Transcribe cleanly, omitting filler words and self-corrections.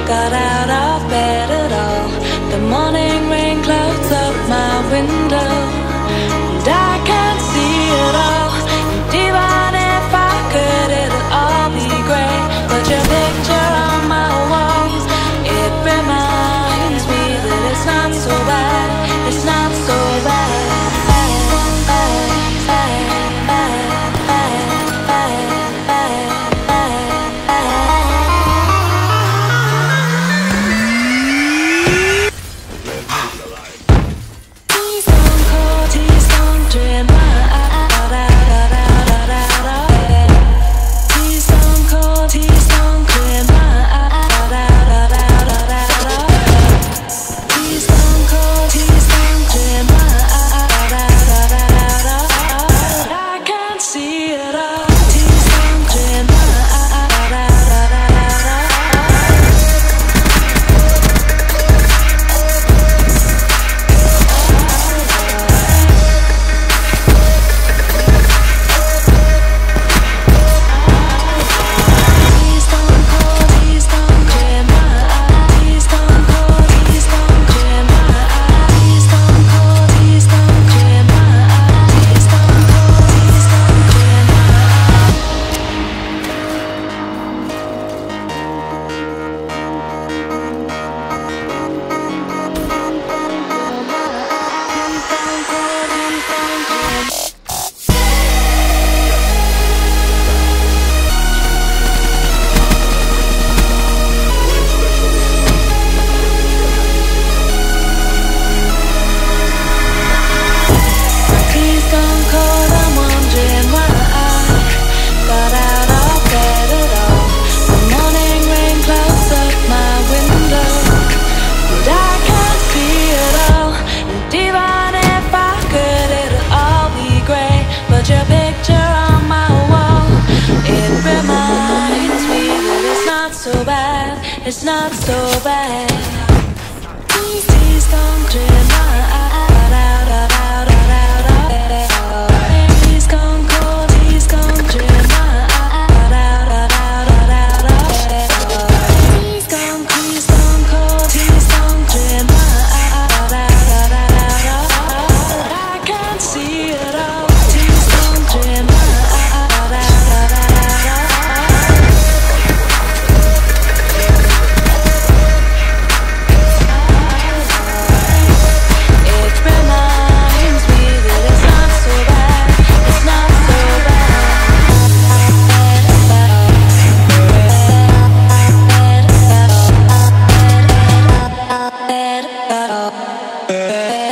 got out of bed at all. The morning rain clouds up my window, and I can't see it all. And even if I could, it'll all be great. But your picture on my walls, it reminds me that it's not so bad. It's not so bad. It's not so bad. Please don't clear my please come cold, please come clear my please come cold, please come clear my I can't see it all. Please come clear my better.